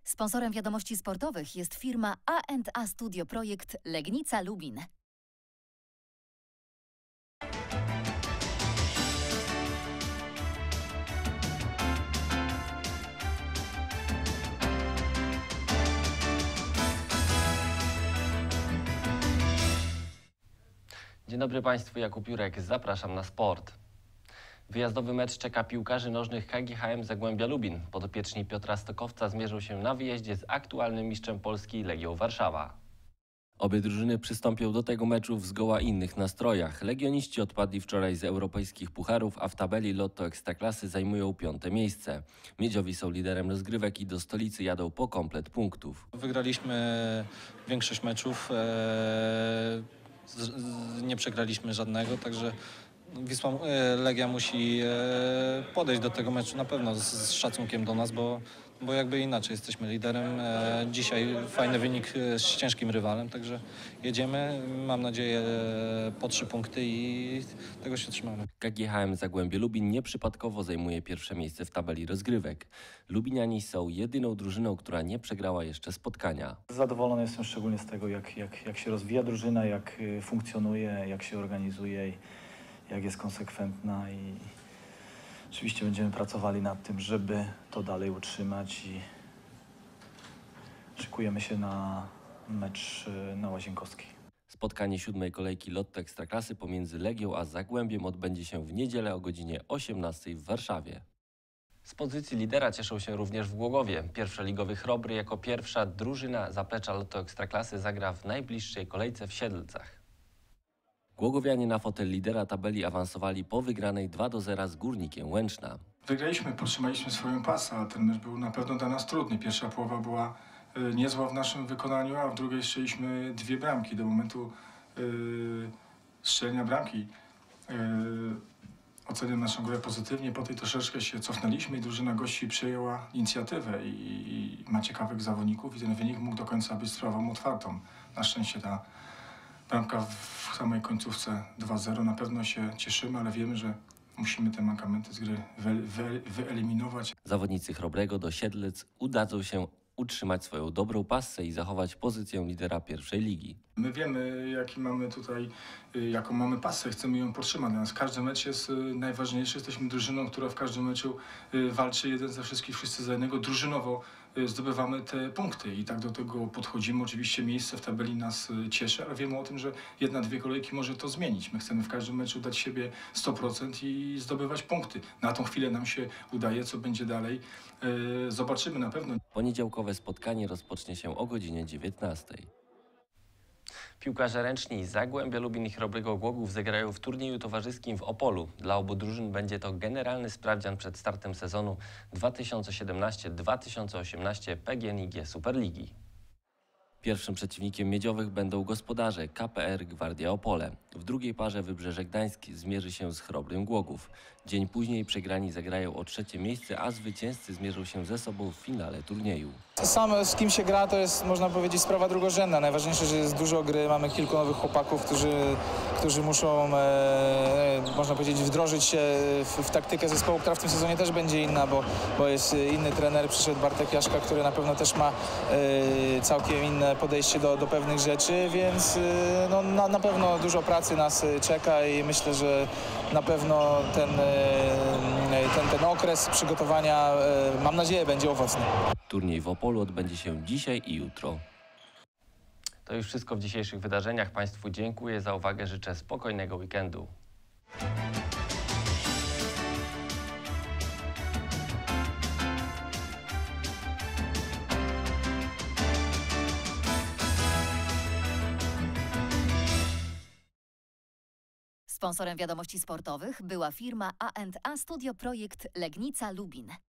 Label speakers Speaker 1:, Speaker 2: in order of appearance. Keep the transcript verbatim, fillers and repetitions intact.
Speaker 1: Sponsorem wiadomości sportowych jest firma A and A Studio Projekt Legnica Lubin.
Speaker 2: Dzień dobry Państwu, Jakub Jurek, zapraszam na sport. Wyjazdowy mecz czeka piłkarzy nożnych K G H M Zagłębia Lubin. Podopieczni Piotra Stokowca zmierzą się na wyjeździe z aktualnym mistrzem Polski Legią Warszawa. Obie drużyny przystąpią do tego meczu w zgoła innych nastrojach. Legioniści odpadli wczoraj z europejskich pucharów, a w tabeli Lotto Ekstraklasy zajmują piąte miejsce. Miedziowi są liderem rozgrywek i do stolicy jadą po komplet punktów.
Speaker 3: Wygraliśmy większość meczów, nie przegraliśmy żadnego, także Wisła, Legia musi podejść do tego meczu na pewno z, z szacunkiem do nas, bo, bo jakby inaczej jesteśmy liderem. Dzisiaj fajny wynik z ciężkim rywalem, także jedziemy. Mam nadzieję po trzy punkty i tego się trzymamy.
Speaker 2: K G H M Zagłębie Lubin nieprzypadkowo zajmuje pierwsze miejsce w tabeli rozgrywek. Lubiniani są jedyną drużyną, która nie przegrała jeszcze spotkania.
Speaker 4: Zadowolony jestem szczególnie z tego, jak, jak, jak się rozwija drużyna, jak funkcjonuje, jak się organizuje, jak jest konsekwentna i oczywiście będziemy pracowali nad tym, żeby to dalej utrzymać i szykujemy się na mecz na Łazienkowskiej.
Speaker 2: Spotkanie siódmej kolejki Lotto Ekstraklasy pomiędzy Legią a Zagłębiem odbędzie się w niedzielę o godzinie osiemnastej w Warszawie. Z pozycji lidera cieszą się również w Głogowie. Pierwszoligowy Chrobry jako pierwsza drużyna zaplecza Lotto Ekstraklasy zagra w najbliższej kolejce w Siedlcach. Głogowianie na fotel lidera tabeli awansowali po wygranej dwa do zera z Górnikiem Łęczna.
Speaker 5: Wygraliśmy, podtrzymaliśmy swoją pasę, a ten mecz był na pewno dla nas trudny. Pierwsza połowa była y, niezła w naszym wykonaniu, a w drugiej strzeliśmy dwie bramki. Do momentu y, strzelenia bramki y, oceniam naszą grę pozytywnie. Potem troszeczkę się cofnęliśmy i drużyna gości przejęła inicjatywę i, i ma ciekawych zawodników i ten wynik mógł do końca być sprawą otwartą. Na szczęście ta bramka w samej końcówce dwa zero. Na pewno się cieszymy, ale wiemy, że musimy te mankamenty z gry wy, wy, wyeliminować.
Speaker 2: Zawodnicy Chrobrego do Siedlec udadzą się utrzymać swoją dobrą passę i zachować pozycję lidera pierwszej ligi.
Speaker 5: My wiemy, jaki mamy tutaj, jaką mamy pasę, chcemy ją podtrzymać. Dla nas każdy mecz jest najważniejszy. Jesteśmy drużyną, która w każdym meczu walczy jeden ze wszystkich, wszyscy za jednego. Drużynowo zdobywamy te punkty i tak do tego podchodzimy. Oczywiście miejsce w tabeli nas cieszy, ale wiemy o tym, że jedna, dwie kolejki może to zmienić. My chcemy w każdym meczu dać siebie sto procent i zdobywać punkty. Na tą chwilę nam się udaje, co będzie dalej. Zobaczymy na pewno.
Speaker 2: Poniedziałkowe spotkanie rozpocznie się o godzinie dziewiętnastej. Piłkarze ręczni Zagłębia Lubin i Chrobrego Głogów zagrają w turnieju towarzyskim w Opolu. Dla obu drużyn będzie to generalny sprawdzian przed startem sezonu dwa tysiące siedemnaście dwa tysiące osiemnaście P G N I G Superligi. Pierwszym przeciwnikiem miedziowych będą gospodarze K P R Gwardia Opole. W drugiej parze Wybrzeże Gdańsk zmierzy się z Chrobrym Głogów. Dzień później przegrani zagrają o trzecie miejsce, a zwycięzcy zmierzą się ze sobą w finale turnieju.
Speaker 6: Sam z kim się gra, to jest, można powiedzieć, sprawa drugorzędna. Najważniejsze, że jest dużo gry, mamy kilku nowych chłopaków, którzy, którzy muszą, e, można powiedzieć, wdrożyć się w, w taktykę zespołu, która w tym sezonie też będzie inna, bo, bo jest inny trener, przyszedł Bartek Jaszka, który na pewno też ma e, całkiem inne podejście do, do pewnych rzeczy, więc e, no, na, na pewno dużo pracy nas czeka i myślę, że na pewno ten, ten, ten okres przygotowania, mam nadzieję, będzie owocny.
Speaker 2: Turniej w Opolu odbędzie się dzisiaj i jutro. To już wszystko w dzisiejszych wydarzeniach. Państwu dziękuję za uwagę, życzę spokojnego weekendu.
Speaker 1: Sponsorem wiadomości sportowych była firma A and A Studio Projekt Legnica Lubin.